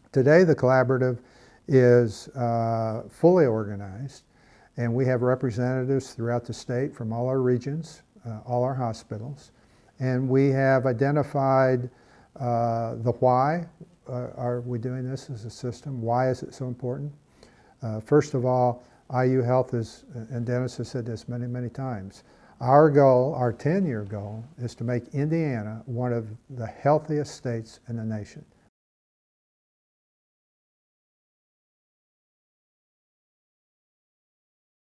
Today the collaborative is fully organized, and we have representatives throughout the state from all our regions, all our hospitals, and we have identified the why are we doing this as a system. Why is it so important? First of all, IU Health is, and Dennis has said this many, many times, our goal, our 10-year goal, is to make Indiana one of the healthiest states in the nation.